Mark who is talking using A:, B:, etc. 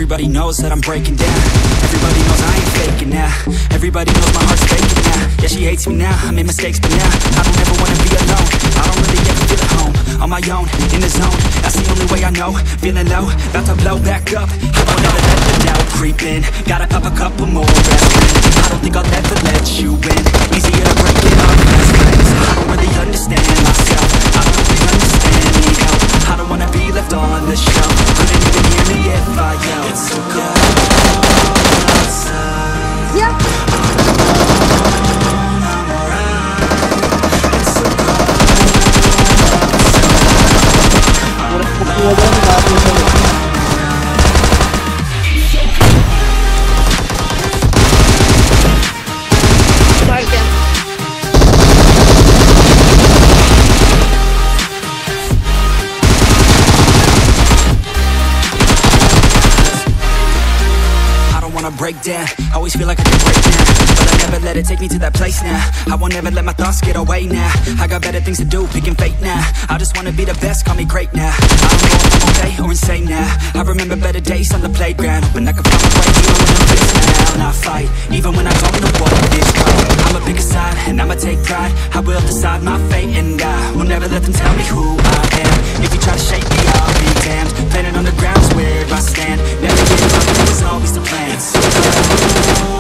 A: Everybody knows that I'm breaking down. Everybody knows I ain't faking now. Everybody knows my heart's faking now. Yeah, she hates me now, I made mistakes, but now I don't ever wanna be alone. I don't really ever feel at home. On my own, in the zone, that's the only way I know. Feeling low, about to blow back up. I won't ever let the doubt creep in. Gotta pop a couple more aspirin. I don't think I'll ever let you in. Easier to break it off best friends. I don't really understand myself. I don't really understand, need help. I don't wanna be left on the shelf. Couldn't even hear me if I yelled. It's so cold outside.
B: Yeah.
A: Break down, always feel like I can break down, but I never let it take me to that place now. I won't ever let my thoughts get away now. I got better things to do, picking fate now. I just wanna be the best, call me great now. I don't know if I'm okay or insane now. I remember better days on the playground, hoping I can find my way even when I'm facing down. I fight, even when I don't know what is right. I'ma pick a side, and I'ma take pride. I will decide my fate, and I will never let them tell me who I am. If you try to shake me, I'll be damned. Planet on the ground's where I stand. Never give up, that was always the plan. It's so cold